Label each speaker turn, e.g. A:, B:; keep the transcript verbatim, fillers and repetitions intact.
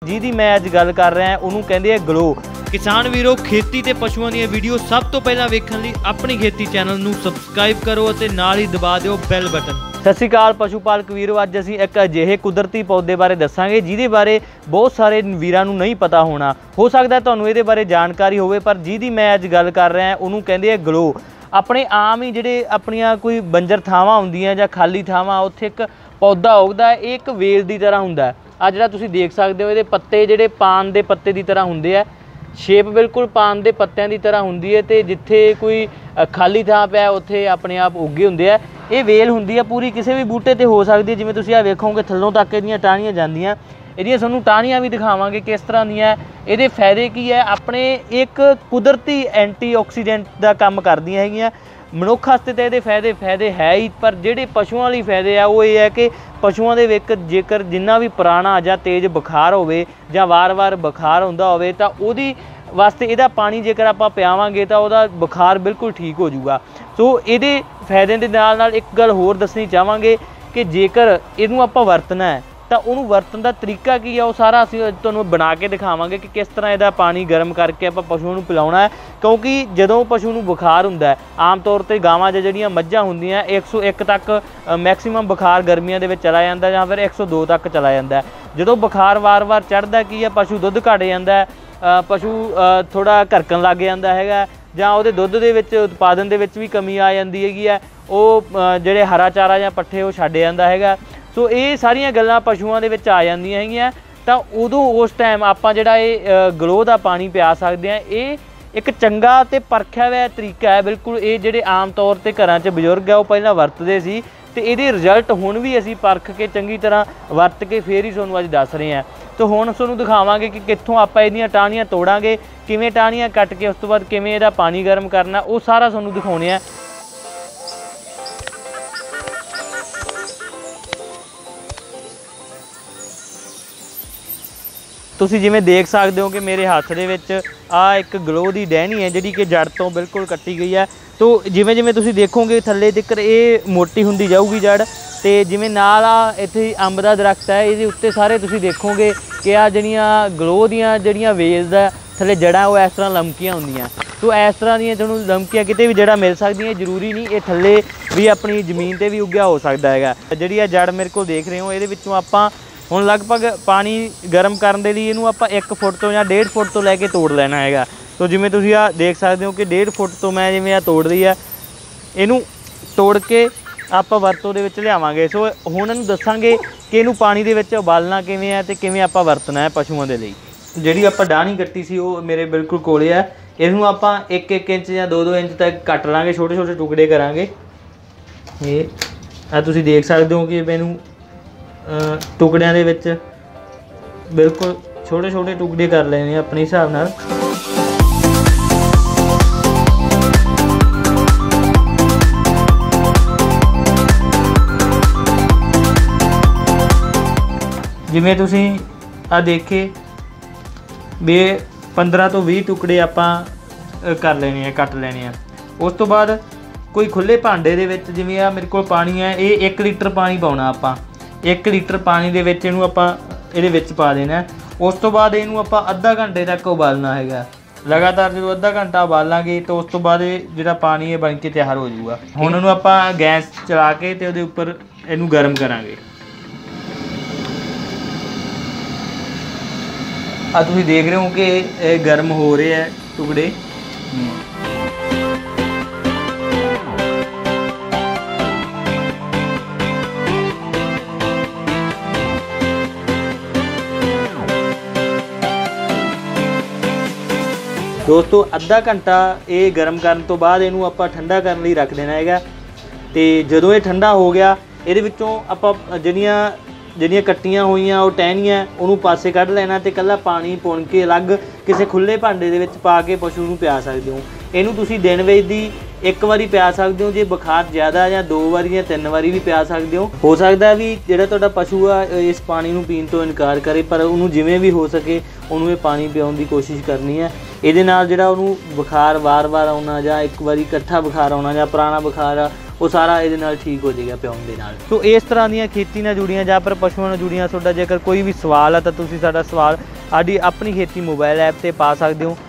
A: जिहदी मैं अज गल कर रहा उहनूं कहंदे आ ग्लो। किसान वीरो, खेती ते पशुओं दी वीडियो सब तो पहला वेखण लई अपनी खेती चैनल नूं सबसक्राइब करो ते नाल ही दबा दिओ बैल बटन। सत श्री अकाल पशु पालक वीरो, अज असीं एक अजिहे कुदरती पौधे बारे दसांगे जिहदे बारे बहुत सारे वीरां नूं नहीं पता होना। हो सकदा तुहानूं इहदे बारे जानकारी होवे, पर जिहदी मैं अज गल कर रहा उहनूं कहंदे आ ग्लो। अपने आम ही जिहड़े अपणियां कोई बंजर थावां हुंदियां जां खाली थावां उत्थे एक पौधा उगदा है, एक वेल की तरह हुंदा है। आ जिहड़ा तुसीं देख सकदे हो, इहदे पत्ते जिहड़े पान दे पत्ते की तरह हुंदे आ, शेप बिल्कुल पान दे पत्तियां की तरह हुंदी है। ते जिथे कोई खाली थां पिया उत्थे अपने आप उगे हुंदे आ। ये वेल हुंदी है पूरी, किसी भी बूटे ते हो सकदी है। जिवें तुसीं आ वेखोगे थल्लों तक इहदियां टाहणियां जांदियां, इहदियां तुहानूं टाहणियां भी दिखावांगे किस तरह दियां। इहदे फायदे की है, अपने एक कुदरती एंटी ऑक्सीडेंट का काम करदियां हैगियां। मनुख वास्ते तो ये फायदे फायदे है ही, पर जोड़े पशुओं लिए फायदे आ वो ये है कि पशुओं के विच जेकर जिन्ना भी पुराना या तेज़ बुखार होवे जां वार वार बुखार हुंदा होवे तां उहदी वास्ते इहदा पानी जेकर आपां पियावांगे तां उहदा बुखार बिल्कुल ठीक हो जाऊगा। सो इहदे फायदे दे नाल नाल एक गल होर दसनी चाहांगे कि जेकर इहनूं आपां वरतना है तो उन्होंने वरतन का तरीका की है वो सारा असीं तुहानूं बना के दिखावांगे कि किस तरह इहदा पानी गर्म करके आपां पशुओं नूं पिलाउणा है। क्योंकि जदों पशु नूं बुखार हुंदा है, आम तौर पर गावां जां जिहड़ियां मੱਝਾਂ हुंदियां एक सौ एक तक मैक्सीमम बुखार गर्मियां दे विच चला जांदा जां फिर एक सौ दो तक चला जांदा है। जदों बुखार वार वार चढ़दा की है, पशु दुੱਧ घट जांदा है, पशु थोड़ा घरकन लग जांदा हैगा जां उहदे दुੱਧ दे विच उत्पादन दे विच भी कमी आ जांदी हैगी है, वो जिहड़े हरा चारा जां पट्ठे वो छड्ड जांदा हैगा। सो ये सारियां गल्लां पशुओं दे विच आ जांदियां हैगियां, तां उदों उस टाइम आपां जिहड़ा ये ग्लो दा पानी पिया सकदे आ। ये एक चंगा ते परखिया होया तरीका है बिल्कुल। ये जिहड़े आम तौर ते घरां च बजुर्ग है वो पहलां वरतदे सी ते इहदे रिजल्ट हुण भी असीं परख के चंगी तरह वरत के फिर ही तुहानूं अज दस रहे हैं। तो हुण तुहानूं दिखावांगे कि कित्थों आपां इहदियां टाहणियां तोड़ांगे, किवें टाहणियां कट के उस तों बाद किवें इहदा पानी गर्म करना, वो सारा तुहानूं दिखाउने आ। तुसीं जिवें देख सकते हो कि मेरे हाथ दे विच आ एक ग्लो की डहनी है जिहड़ी कि जड़ तो बिल्कुल कट्टी गई है। तो जिवें जिवें तुसीं देखोगे थल्ले तिकर ये मोटी हुंदी जाऊगी जड़, ते जिवें नाल आ इत्थे अंब दा दरख्त है, इहदे उत्ते सारे तुसीं देखोगे कि आ जिहड़ियां ग्लो दीयां जिहड़ियां वेल्स दा थल्ले जड़ां वो इस तरह लमकियां हुंदियां। तो इस तरह दीयां तुहानूं लमकियां किते भी जड़ां मिल सकदियां, जरूरी नहीं ये थल्ले भी अपनी जमीन ते भी उग्या हो सकदा हैगा। जिहड़ी आ जड़ मेरे कोल देख रहे हो, इहदे विच्चों आपां हुण लगभग पानी गर्म करन दे लई इहनूं आपां एक फुट तो जां डेढ़ फुट तो लैके तोड़ लेना हैगा। तो जिवें तुसीं आ देख सकते हो कि डेढ़ फुट तो मैं जिवें आ तोड़ रही है, इहनूं तोड़ के आपां वरतों दे विच लिआवांगे। सो हुण इहनूं दस्सांगे कि इहनूं पानी दे विच उबालना किवें है ते किवें आपां वरतना है पशुओं दे लई। जिहड़ी आपां डाहणी कट्टी सी वो मेरे बिल्कुल कोले है। इहनूं आपां एक एक इंच जां दो दो इंच तक कट लांगे, छोटे छोटे टुकड़े करांगे। ये आ तुसीं देख सकते हो कि मैनूं टुकड़ियां दे विच बिल्कुल छोटे छोटे टुकड़े कर लेने अपने हिसाब नाल। जिवें तुसीं आ देखे बे पंद्रह तो बीस टुकड़े आपां कर लेने हैं, कट लेने हैं। उस तो बाद कोई खुले भांडे दे विच जिवें आ मेरे कोल पानी है, ये एक लीटर पानी पाउणा आपां। एक लीटर पानी दे विच इहनूं आपां इहदे विच पा देना। उस तो बाद इहनूं आपां अद्धा घंटे तक उबालना हैगा। लगातार जो अद्धा घंटा उबालांगे तो उस तो बाद जिहड़ा पानी है बन के तैयार हो जाऊगा। हुण इहनूं आपां गैस चला के ते उहदे उपर इहनूं गर्म करांगे। आ तुसीं देख रहे हो कि गर्म हो रहे हैं टुकड़े। दोस्तों अद्धा घंटा ये गर्म करन तो बाद इहनूं आपां ठंडा करन लई रख देना हैगा। ते जदों ये ठंडा हो गया इहदे विच्चों आपां जिहड़ियां जिहड़ियां कट्टियां होईयां वो टहनियां उहनूं पासे कढ लेना ते कल्ला पानी पुण के अलग किसी खुले भांडे दे विच पा के पशु नूं पिया सकदे हो। इहनूं तुसीं दिन विच दी एक वारी पिया सकदे हो, जे बुखार ज़्यादा जां दो वारी जां तीन वारी भी पिया सकदे हो। हो सकदा भी जिहड़ा तुहाडा पशु आ इस पानी नूं पीण तो इनकार करे, पर उहनूं जिवें भी हो सके उहनूं ये पानी पिआउण दी कोशिश करनी है। इहदे नाल जिहड़ा उहनूं बुखार वार वार आउणा जां एक वारी इकट्ठा बुखार आउणा जां पुराना बुखार आ वो सारा ये नाल ठीक हो जाएगा पिआउण दे नाल। तो इस तरह ਦੀਆਂ खेती नाल जुड़ियां जां पर पशुओं नाल जुड़ियां तुहाडा जेकर कोई भी सवाल है तो तुसीं साडा सवाल ਸਾਡੀ ਆਪਣੀ ਖੇਤੀ ਮੋਬਾਈਲ ਐਪ ਤੇ ਪਾ ਸਕਦੇ ਹੋ।